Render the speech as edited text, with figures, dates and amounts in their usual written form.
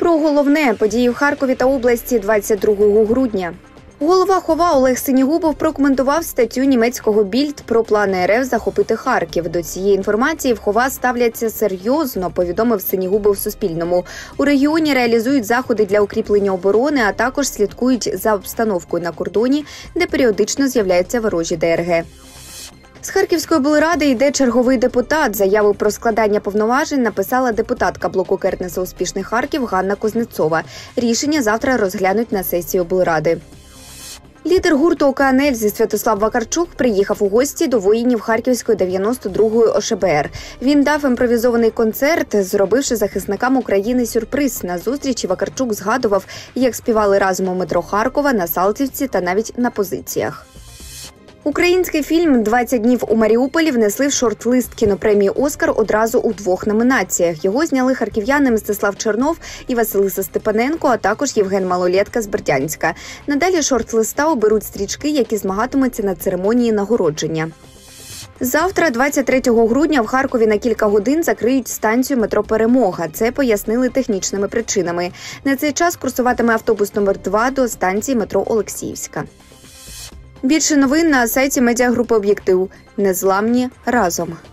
Про головне – події в Харкові та області 22 грудня. Голова ХОВА Олег Синігубов прокоментував статтю німецького Більд про плани РФ захопити Харків. До цієї інформації в ХОВА ставляться серйозно, повідомив Синігубов Суспільному. У регіоні реалізують заходи для укріплення оборони, а також слідкують за обстановкою на кордоні, де періодично з'являються ворожі ДРГ. З Харківської облради йде черговий депутат. Заяву про складання повноважень написала депутатка блоку Кернеса «Успішний Харків» Ганна Кузнецова. Рішення завтра розглянуть на сесії облради. Лідер гурту ОК «Нельзі» Святослав Вакарчук приїхав у гості до воїнів Харківської 92-ї ОШБР. Він дав імпровізований концерт, зробивши захисникам України сюрприз. На зустрічі Вакарчук згадував, як співали разом у метро Харкова, на Салтівці та навіть на позиціях. Український фільм «20 днів у Маріуполі» внесли в шорт-лист кінопремії «Оскар» одразу у 2 номінаціях. Його зняли харків'яни Мстислав Чернов і Василиса Степаненко, а також Євген Малолєтка з Бердянська. Надалі шорт-листа оберуть стрічки, які змагатимуться на церемонії нагородження. Завтра, 23 грудня, в Харкові на кілька годин закриють станцію метро «Перемога». Це пояснили технічними причинами. На цей час курсуватиме автобус номер 2 до станції метро Олексіївська. Більше новин на сайті медіагрупи «Об'єктив». Незламні разом.